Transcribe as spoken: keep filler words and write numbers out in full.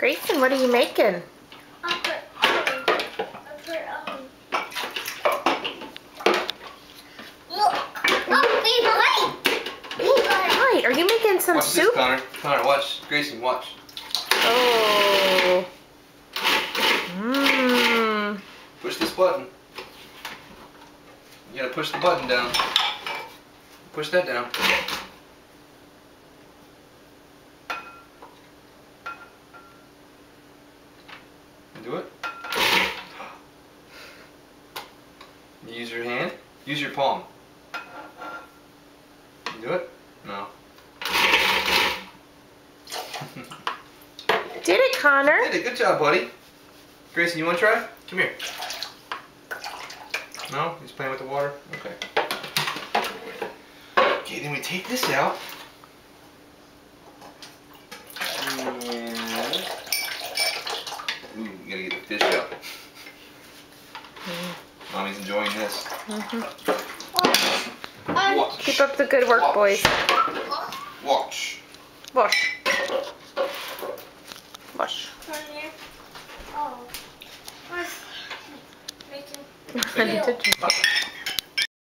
Grayson, what are you making? I'll put, I'll put, um... Look! Oh, be light! Be light! Right, are you making some watch soup? Watch this, Connor. Connor, watch. Grayson, watch. Oh. Mmm. Push this button. You gotta push the button down. Push that down. Do it. Use your hand. Use your palm. You do it? No. Did it, Connor? Did it. Good job, buddy. Grayson, you want to try? Come here. No? He's playing with the water? Okay. Okay, then we take this out. And... Ooh, you gotta get the fish out. Mm. Mommy's enjoying this. Mm-hmm. Watch. Keep up the good work, Watch. boys. Watch. Wash. Wash. Oh. I did.